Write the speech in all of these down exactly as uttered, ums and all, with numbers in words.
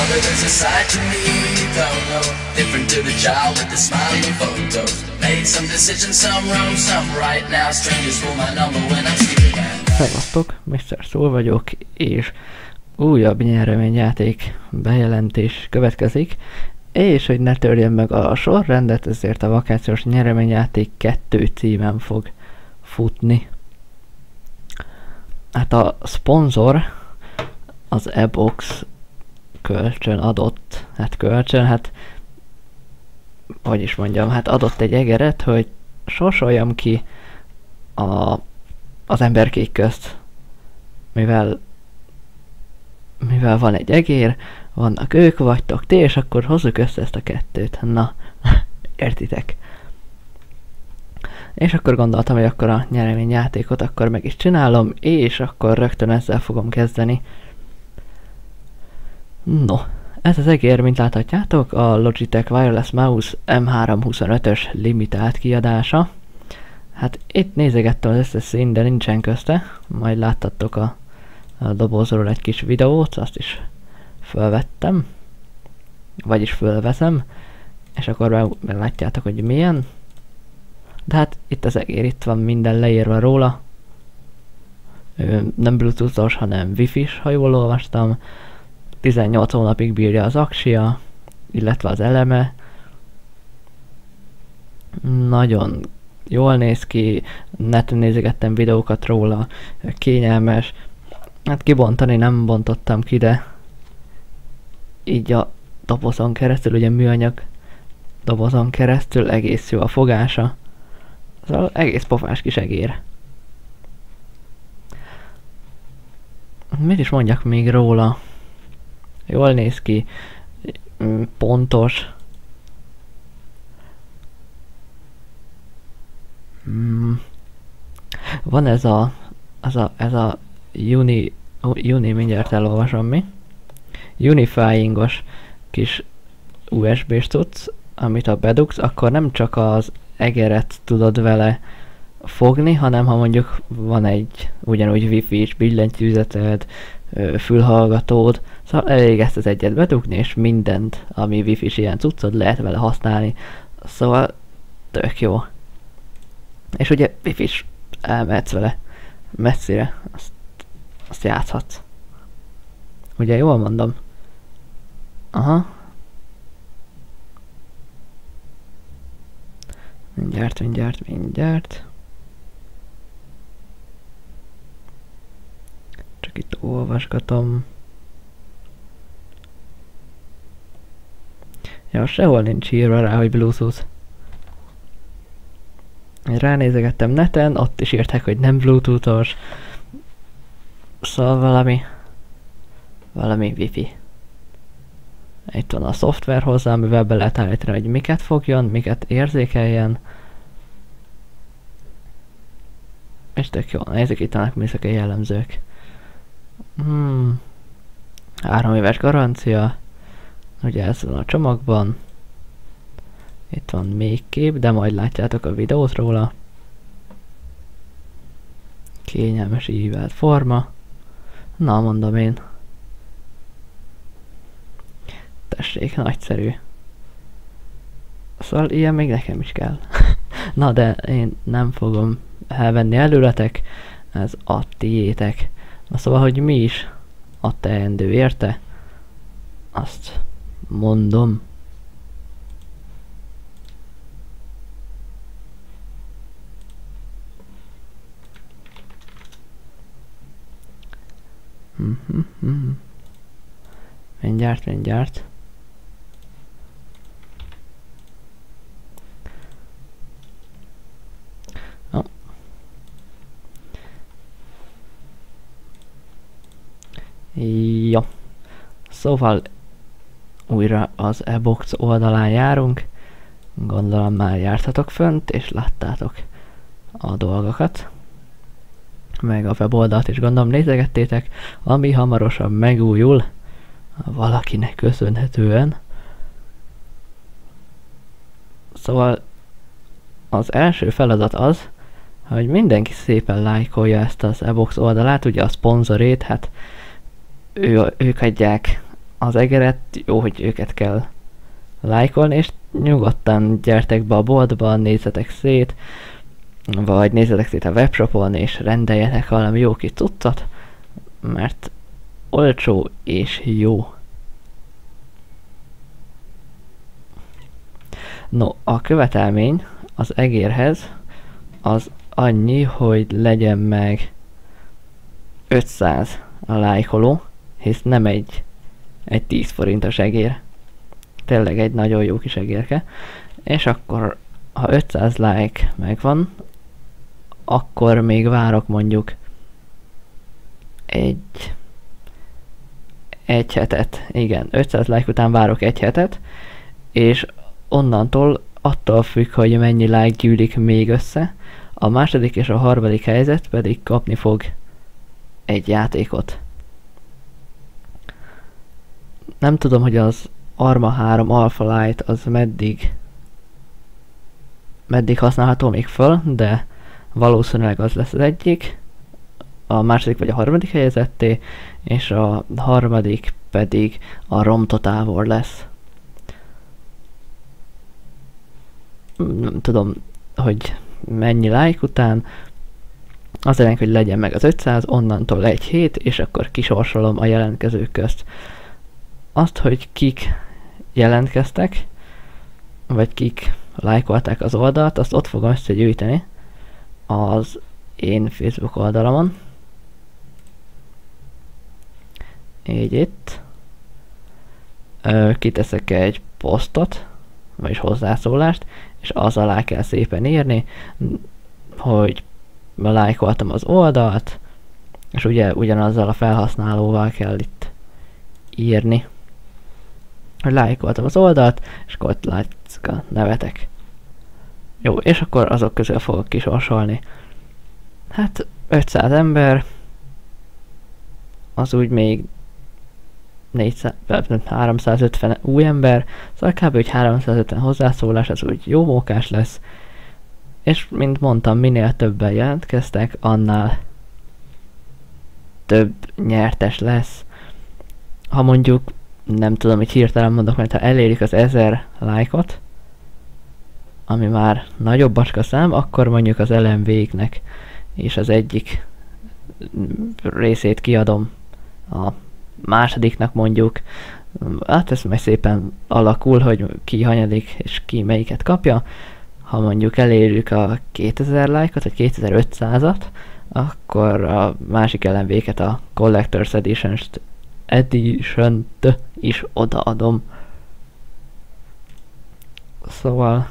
mother, there's a side to me you don't know. Different to the child with the smiling photos. Made some decisions, some wrong, some right. Now strangers call my number when I'm sleeping at night. Szevasztok, miszter Soul vagyok, és újabb nyereményjáték bejelentés következik. És hogy ne törjen meg a sorrendet, ezért a vakációs nyereményjáték kettő címen fog futni. Hát a szponzor az e-box kölcsön adott, hát kölcsön, hát hogy is mondjam, hát adott egy egeret, hogy sorsoljam ki a, az emberkék közt, mivel mivel van egy egér, vannak ők, vagytok ti, és akkor hozzuk össze ezt a kettőt. Na, értitek. És akkor gondoltam, hogy akkor a nyereményjátékot akkor meg is csinálom, és akkor rögtön ezzel fogom kezdeni. No, ez az egér, mint láthatjátok, a Logitech Wireless Mouse em háromszázhuszonötös limitált kiadása. Hát itt nézegettem az összes szín, de nincsen közte, majd láttatok a, a dobozról egy kis videót, azt is fölvettem, vagyis fölveszem, és akkor meglátjátok, hogy milyen. De hát itt az egér, itt van minden leírva róla. Ő nem bluetoothos, hanem wifi-s, ha jól olvastam. tizennyolc hónapig bírja az aksia, illetve az eleme. Nagyon jól néz ki, neten nézegettem videókat róla, kényelmes. Hát kibontani nem bontottam ki, de így a dobozon keresztül, ugye műanyag dobozon keresztül egész jó a fogása. Szóval egész pofás kis egér. Mit is mondjak még róla? Jól néz ki, pontos. Mm. Van ez a, az a, ez a uni, uni, mindjárt elolvasom mi. Unifyingos kis u es bé-s cucc, amit ha bedugsz, akkor nem csak az egeret tudod vele fogni, hanem ha mondjuk van egy ugyanúgy wifi-s billentyűzeted, fülhallgatód, szóval elég ezt az egyet bedugni, és mindent, ami wifi-s ilyen cuccod, lehet vele használni. Szóval tök jó. És ugye wifi-s elmehetsz vele messzire, azt, azt játszhatsz. Ugye jól mondom? Aha. Mindjárt, mindjárt, mindjárt. Csak itt olvasgatom. Ja, sehol nincs írva rá, hogy Bluetooth. Én ránézegettem neten, ott is írták, hogy nem Bluetoothos. Szóval valami... valami wifi. Itt van a szoftver hozzá, amivel be lehet állítani, hogy miket fogjon, miket érzékeljen. És tök jó, nézzük itt vannak műszaki jellemzők. Hmm. Három éves garancia. Ugye ez van a csomagban. Itt van még kép, de majd látjátok a videót róla. Kényelmes ívelt forma. Na, mondom én. Tessék, nagyszerű. Szóval ilyen még nekem is kell. Na, de én nem fogom elvenni előletek, ez a tiétek. Na szóval, hogy mi is a teendő érte, azt mondom. Mm-hmm. Mindjárt, mindjárt. Oh. Jó. Szóval újra az e-box oldalán járunk. Gondolom már jártatok fönt, és láttátok a dolgokat. Meg a weboldalt is gondolom nézegettétek, ami hamarosan megújul valakinek köszönhetően. Szóval az első feladat az, hogy mindenki szépen lájkolja ezt az e-box oldalát, ugye a szponzorét, hát ő, ők adják az egeret, jó, hogy őket kell lájkolni, és nyugodtan gyertek be a boltba, nézzetek szét, vagy nézzetek szét a webshopon, és rendeljetek valami jó kis cuccot, mert olcsó és jó. No, a követelmény az egérhez az annyi, hogy legyen meg ötszáz a lájkoló, hisz nem egy, egy tíz forintos egér. Tényleg egy nagyon jó kis egérke. És akkor, ha ötszáz like megvan, akkor még várok mondjuk egy egy hetet. Igen, ötszáz like után várok egy hetet, és onnantól attól függ, hogy mennyi like gyűlik még össze, a második és a harmadik helyzet pedig kapni fog egy játékot. Nem tudom, hogy az Arma három Alpha Light az meddig meddig használható még föl, de valószínűleg az lesz az egyik, a második vagy a harmadik helyezetté, és a harmadik pedig a Rom Total War lesz. Nem tudom, hogy mennyi like után, az elég, hogy legyen meg az ötszáz, onnantól egy hét, és akkor kisorsolom a jelentkezők közt. Azt, hogy kik jelentkeztek, vagy kik lájkolták az oldalt, azt ott fogom összegyűjteni az én Facebook oldalamon. Így itt. Ö, kiteszek egy posztot, vagyis hozzászólást, és az alá kell szépen írni, hogy lájkoltam az oldalt, és ugye ugyanazzal a felhasználóval kell itt írni, hogy lájkoltam az oldalt, és akkor ott látszik a nevetek. Jó, és akkor azok közül fogok kisorsolni. Hát ötszáz ember, az úgy még négyszáz, háromszázötven új ember, szóval kb. Hogy háromszázötven hozzászólás, az úgy jó mókás lesz. És mint mondtam, minél többen jelentkeztek, annál több nyertes lesz. Ha mondjuk, nem tudom, hogy hirtelen mondok, mert ha elérik az ezer lájkot, ami már nagyobb bacska szám, akkor mondjuk az el em vé-knek és az egyik részét kiadom a másodiknak mondjuk. Hát ez majd szépen alakul, hogy ki hanyadik és ki melyiket kapja. Ha mondjuk elérjük a kétezer lájkot, vagy kétezer-ötszázat, akkor a másik el em vé-ket, a Collector's Edition-t Edition-t is odaadom. Szóval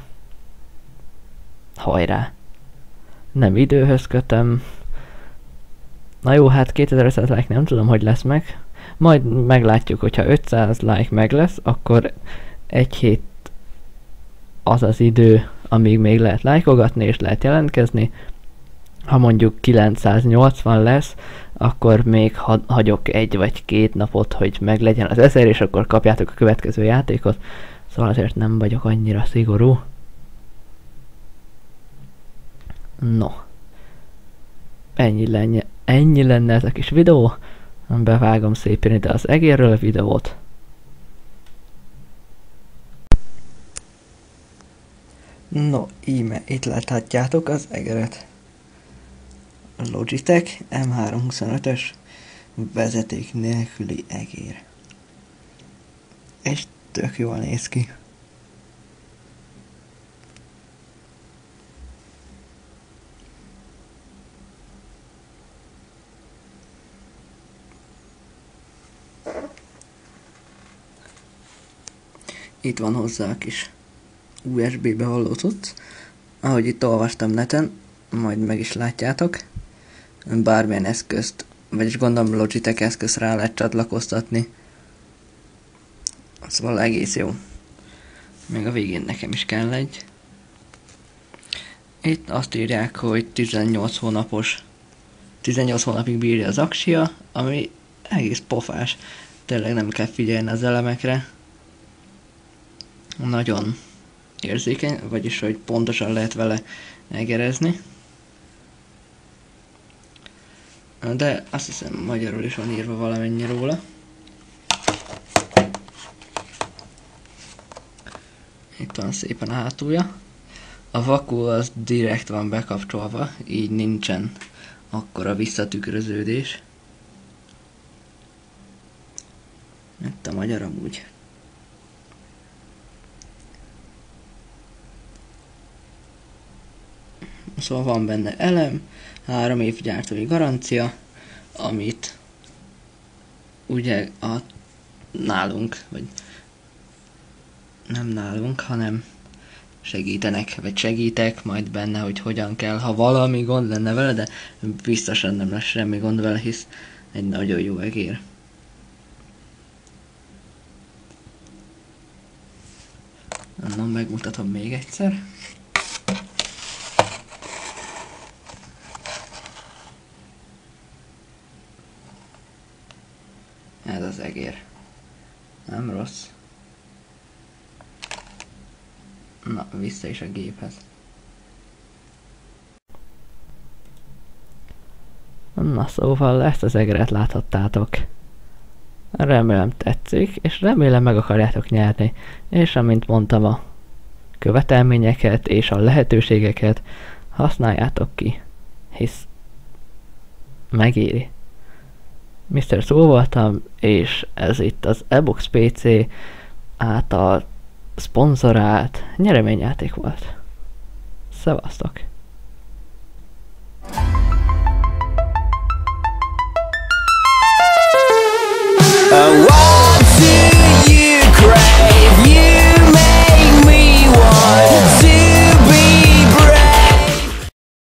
hajrá! Nem időhöz kötöm. Na jó, hát kétezer-ötszáz like nem tudom, hogy lesz meg. Majd meglátjuk, hogyha ötszáz like meg lesz, akkor egy hét az az idő, amíg még lehet lájkogatni és lehet jelentkezni. Ha mondjuk kilencszáznyolcvan lesz, akkor még ha- hagyok egy vagy két napot, hogy meglegyen az ezer, és akkor kapjátok a következő játékot. Szóval azért nem vagyok annyira szigorú. No. Ennyi lenne, ennyi lenne ez a kis videó. Bevágom szépen ide az egérről a videót. No, íme itt láthatjátok az egeret. A Logitech em háromszázhuszonötös vezeték nélküli egér. És tök jól néz ki. Itt van hozzá a kis u es bé-be halló cucc. Ahogy itt olvastam neten, majd meg is látjátok. Bármilyen eszközt, vagyis gondolom Logitech eszközt rá lehet csatlakoztatni. Szóval egész jó. Még a végén nekem is kell egy. Itt azt írják, hogy tizennyolc hónapos. tizennyolc hónapig bírja az aksia, ami egész pofás. Tényleg nem kell figyelni az elemekre. Nagyon érzékeny, vagyis hogy pontosan lehet vele egerezni. De azt hiszem magyarul is van írva valamennyi róla. Itt van szépen a hátulja. A vaku az direkt van bekapcsolva, így nincsen akkora visszatükröződés. Itt a magyar amúgy. Szóval van benne elem, három év gyártói garancia, amit ugye a nálunk, vagy nem nálunk, hanem segítenek, vagy segítek majd benne, hogy hogyan kell, ha valami gond lenne vele, de biztosan nem lesz semmi gond vele, hisz egy nagyon jó egér. Na, megmutatom még egyszer. Ez az egér. Nem rossz. Na, vissza is a géphez. Na szóval ezt az egeret láthattátok. Remélem tetszik, és remélem meg akarjátok nyerni. És amint mondtam, a követelményeket és a lehetőségeket használjátok ki. Hisz megéri. miszter Szó voltam, és ez itt az e-box pé cé által szponzorált nyereményjáték volt. Szevasztok!